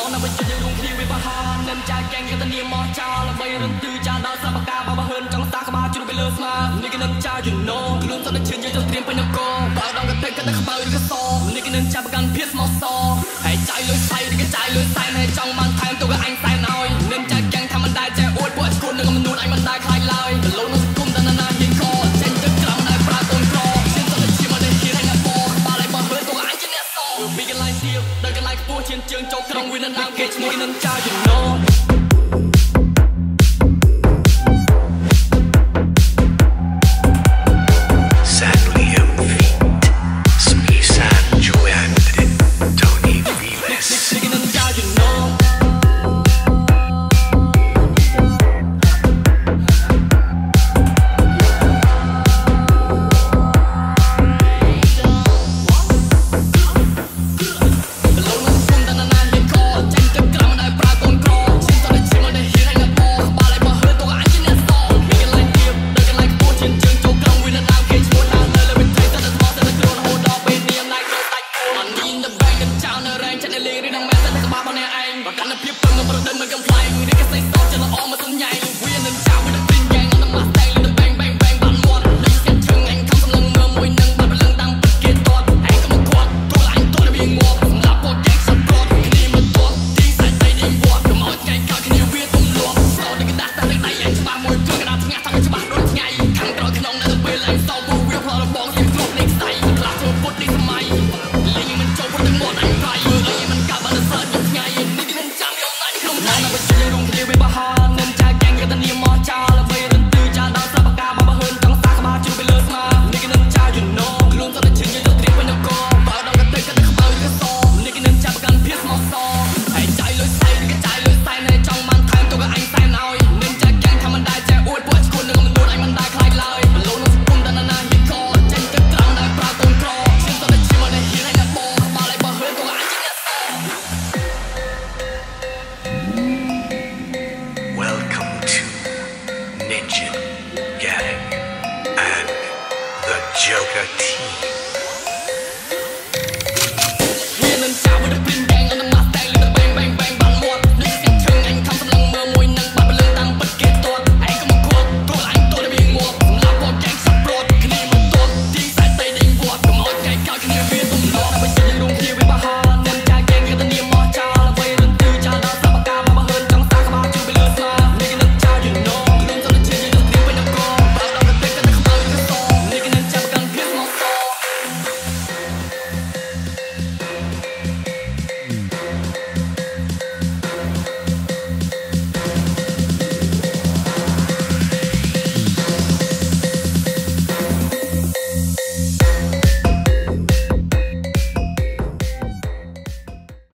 ណាវិជ្ជារួមគ្នាវិបហានឹងចាយកែងកតនីមកចោលដើម្បីរំទឺចាដល់ស្រាប់កាបបហឺនចង់សាក្បាលជ្រុះពីលើស្មានេះគឺនឹងចាយយូណូខ្លួនសតឈឿនយើងទៅត្រៀមពេញនគរបើដល់កតែកតែខ្មៅឬក៏សនេះគឺនឹងចាប់ប្រកាន់ភាពស្មោះសរហើយចាយលុយសៃឬក៏ចាយលុយសែនហើយចង់បានថែមទៅក៏អញសែនឲ្យនឹងចាយកែងថាមិនដែលចេះអួតពួកស្គូននឹងមនុស្សអញមិនដែលខ្លាចឡើយលោកនឹងគុំតណាហ៊ានកចេញទឹកក្រំដែលប្រើកូនក្រជាសតឈឿនមកនេះហ៊ានណាបបាល់ឲ្យបោះហឺនទៅក៏អញជាអ្នកសពីកន្លែងទៀបដល់កន្លែងខ្ពស់ឈានជើងចូលក្រុងវានឹងដើមគេឈ្មោះនឹងចាយយូណូកាន់តែភាព